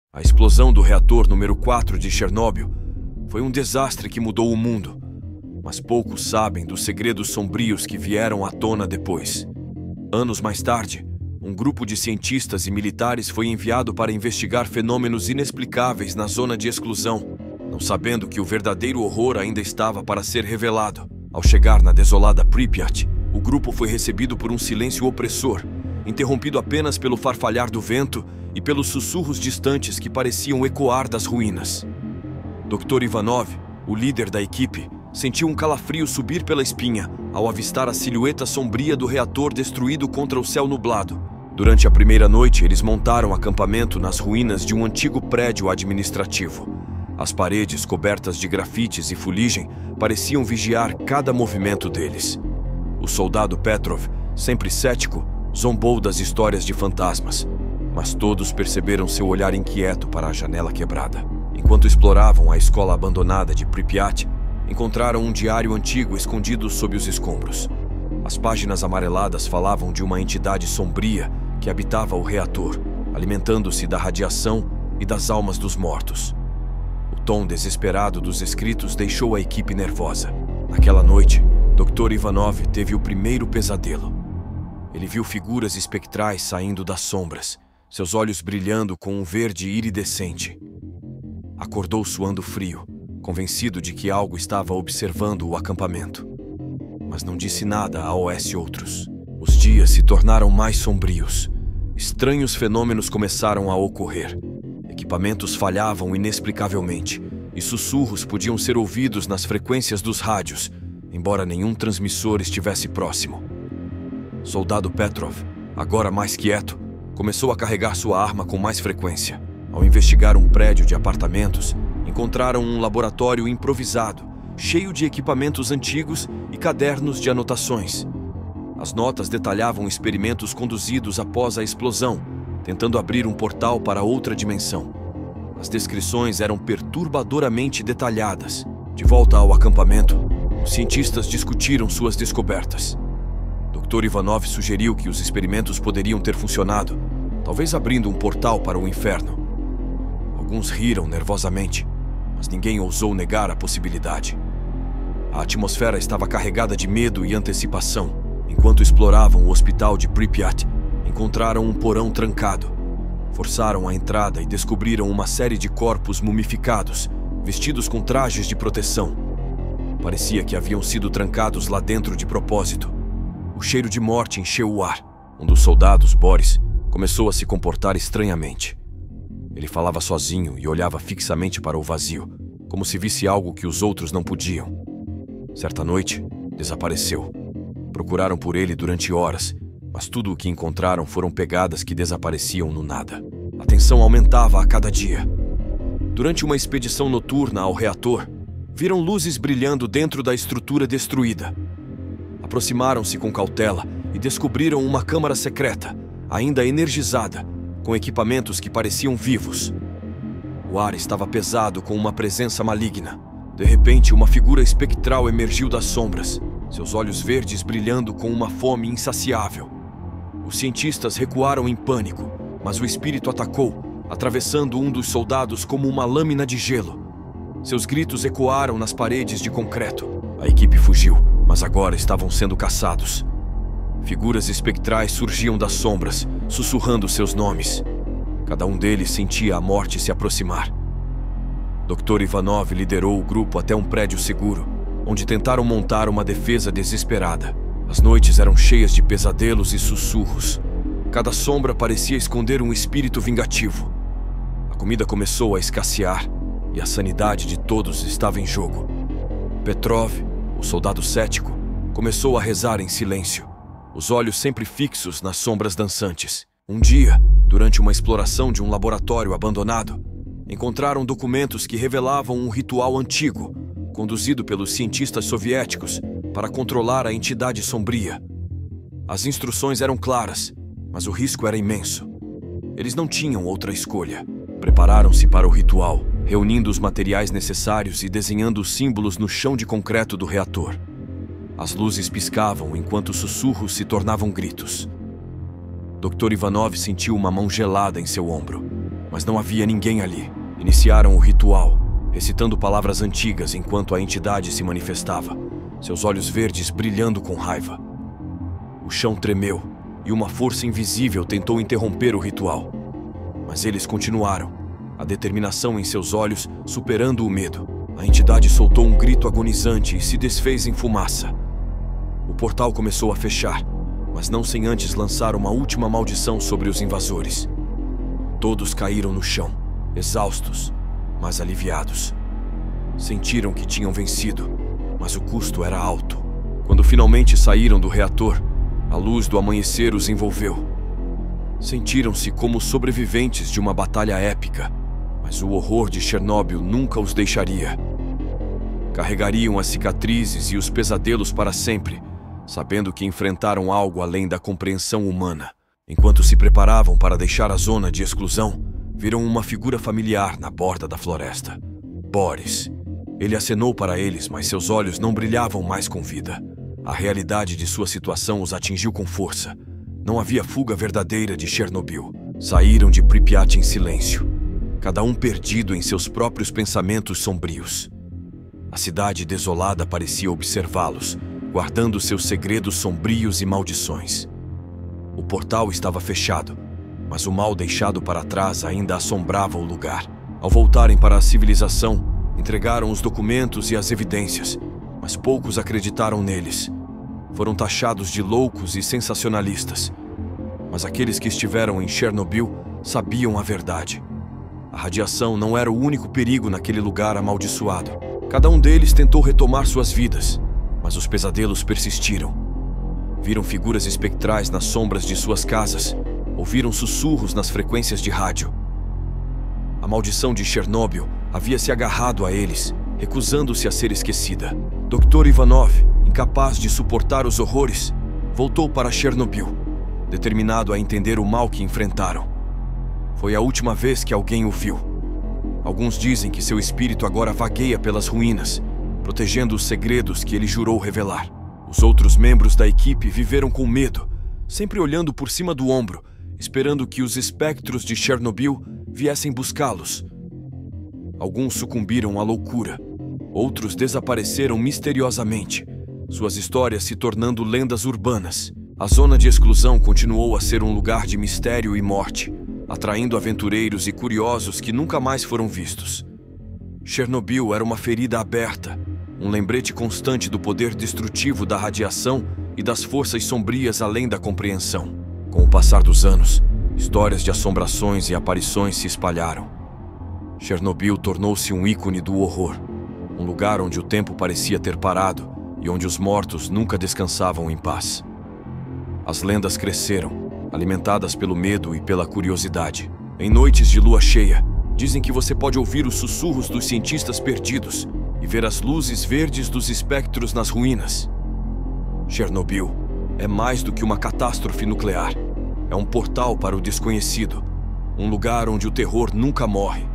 A explosão do reator número 4 de Chernobyl foi um desastre que mudou o mundo, mas poucos sabem dos segredos sombrios que vieram à tona depois. Anos mais tarde, um grupo de cientistas e militares foi enviado para investigar fenômenos inexplicáveis na zona de exclusão, não sabendo que o verdadeiro horror ainda estava para ser revelado. Ao chegar na desolada Pripyat, o grupo foi recebido por um silêncio opressor, interrompido apenas pelo farfalhar do vento e pelos sussurros distantes que pareciam ecoar das ruínas. Dr. Ivanov, o líder da equipe, sentiu um calafrio subir pela espinha ao avistar a silhueta sombria do reator destruído contra o céu nublado. Durante a primeira noite, eles montaram acampamento nas ruínas de um antigo prédio administrativo. As paredes, cobertas de grafites e fuligem, pareciam vigiar cada movimento deles. O soldado Petrov, sempre cético, zombou das histórias de fantasmas, mas todos perceberam seu olhar inquieto para a janela quebrada. Enquanto exploravam a escola abandonada de Pripyat, encontraram um diário antigo escondido sob os escombros. As páginas amareladas falavam de uma entidade sombria que habitava o reator, alimentando-se da radiação e das almas dos mortos. O tom desesperado dos escritos deixou a equipe nervosa. Naquela noite, Dr. Ivanov teve o primeiro pesadelo. Ele viu figuras espectrais saindo das sombras, seus olhos brilhando com um verde iridescente. Acordou suando frio, convencido de que algo estava observando o acampamento. Mas não disse nada a OS outros. Os dias se tornaram mais sombrios. Estranhos fenômenos começaram a ocorrer. Equipamentos falhavam inexplicavelmente, e sussurros podiam ser ouvidos nas frequências dos rádios, embora nenhum transmissor estivesse próximo. Soldado Petrov, agora mais quieto, começou a carregar sua arma com mais frequência. Ao investigar um prédio de apartamentos, encontraram um laboratório improvisado, cheio de equipamentos antigos e cadernos de anotações. As notas detalhavam experimentos conduzidos após a explosão, tentando abrir um portal para outra dimensão. As descrições eram perturbadoramente detalhadas. De volta ao acampamento, os cientistas discutiram suas descobertas. Dr. Ivanov sugeriu que os experimentos poderiam ter funcionado, talvez abrindo um portal para o inferno. Alguns riram nervosamente, mas ninguém ousou negar a possibilidade. A atmosfera estava carregada de medo e antecipação. Enquanto exploravam o hospital de Pripyat, encontraram um porão trancado. Forçaram a entrada e descobriram uma série de corpos mumificados, vestidos com trajes de proteção. Parecia que haviam sido trancados lá dentro de propósito. O cheiro de morte encheu o ar. Um dos soldados, Boris, começou a se comportar estranhamente. Ele falava sozinho e olhava fixamente para o vazio, como se visse algo que os outros não podiam. Certa noite, desapareceu. Procuraram por ele durante horas, mas tudo o que encontraram foram pegadas que desapareciam no nada. A tensão aumentava a cada dia. Durante uma expedição noturna ao reator, viram luzes brilhando dentro da estrutura destruída. Aproximaram-se com cautela e descobriram uma câmara secreta, ainda energizada, com equipamentos que pareciam vivos. O ar estava pesado com uma presença maligna. De repente, uma figura espectral emergiu das sombras, seus olhos verdes brilhando com uma fome insaciável. Os cientistas recuaram em pânico, mas o espírito atacou, atravessando um dos soldados como uma lâmina de gelo. Seus gritos ecoaram nas paredes de concreto. A equipe fugiu, mas agora estavam sendo caçados. Figuras espectrais surgiam das sombras, sussurrando seus nomes. Cada um deles sentia a morte se aproximar. Dr. Ivanov liderou o grupo até um prédio seguro, onde tentaram montar uma defesa desesperada. As noites eram cheias de pesadelos e sussurros. Cada sombra parecia esconder um espírito vingativo. A comida começou a escassear e a sanidade de todos estava em jogo. Petrov, o soldado cético, começou a rezar em silêncio, os olhos sempre fixos nas sombras dançantes. Um dia, durante uma exploração de um laboratório abandonado, encontraram documentos que revelavam um ritual antigo, conduzido pelos cientistas soviéticos para controlar a entidade sombria. As instruções eram claras, mas o risco era imenso. Eles não tinham outra escolha. Prepararam-se para o ritual, reunindo os materiais necessários e desenhando os símbolos no chão de concreto do reator. As luzes piscavam enquanto os sussurros se tornavam gritos. Dr. Ivanov sentiu uma mão gelada em seu ombro. mas não havia ninguém ali. Iniciaram o ritual, recitando palavras antigas enquanto a entidade se manifestava, seus olhos verdes brilhando com raiva. O chão tremeu e uma força invisível tentou interromper o ritual. Mas eles continuaram, a determinação em seus olhos superando o medo. A entidade soltou um grito agonizante e se desfez em fumaça. O portal começou a fechar, mas não sem antes lançar uma última maldição sobre os invasores. Todos caíram no chão, exaustos, mas aliviados. Sentiram que tinham vencido, mas o custo era alto. Quando finalmente saíram do reator, a luz do amanhecer os envolveu. Sentiram-se como sobreviventes de uma batalha épica, mas o horror de Chernobyl nunca os deixaria. Carregariam as cicatrizes e os pesadelos para sempre, sabendo que enfrentaram algo além da compreensão humana. Enquanto se preparavam para deixar a zona de exclusão, viram uma figura familiar na borda da floresta. Boris. Ele acenou para eles, mas seus olhos não brilhavam mais com vida. A realidade de sua situação os atingiu com força. Não havia fuga verdadeira de Chernobyl. Saíram de Pripyat em silêncio, cada um perdido em seus próprios pensamentos sombrios. A cidade desolada parecia observá-los, guardando seus segredos sombrios e maldições. O portal estava fechado, mas o mal deixado para trás ainda assombrava o lugar. Ao voltarem para a civilização, entregaram os documentos e as evidências, mas poucos acreditaram neles. Foram taxados de loucos e sensacionalistas. Mas aqueles que estiveram em Chernobyl sabiam a verdade. A radiação não era o único perigo naquele lugar amaldiçoado. Cada um deles tentou retomar suas vidas, mas os pesadelos persistiram. Viram figuras espectrais nas sombras de suas casas, ouviram sussurros nas frequências de rádio. A maldição de Chernobyl havia se agarrado a eles, recusando-se a ser esquecida. Dr. Ivanov, incapaz de suportar os horrores, voltou para Chernobyl, determinado a entender o mal que enfrentaram. Foi a última vez que alguém o viu. Alguns dizem que seu espírito agora vagueia pelas ruínas, protegendo os segredos que ele jurou revelar. Os outros membros da equipe viveram com medo, sempre olhando por cima do ombro, esperando que os espectros de Chernobyl viessem buscá-los. Alguns sucumbiram à loucura, outros desapareceram misteriosamente, suas histórias se tornando lendas urbanas. A zona de exclusão continuou a ser um lugar de mistério e morte, atraindo aventureiros e curiosos que nunca mais foram vistos. Chernobyl era uma ferida aberta, um lembrete constante do poder destrutivo da radiação e das forças sombrias além da compreensão. Com o passar dos anos, histórias de assombrações e aparições se espalharam. Chernobyl tornou-se um ícone do horror, um lugar onde o tempo parecia ter parado e onde os mortos nunca descansavam em paz. As lendas cresceram, alimentadas pelo medo e pela curiosidade. Em noites de lua cheia, dizem que você pode ouvir os sussurros dos cientistas perdidos e ver as luzes verdes dos espectros nas ruínas. Chernobyl é mais do que uma catástrofe nuclear. É um portal para o desconhecido, um lugar onde o terror nunca morre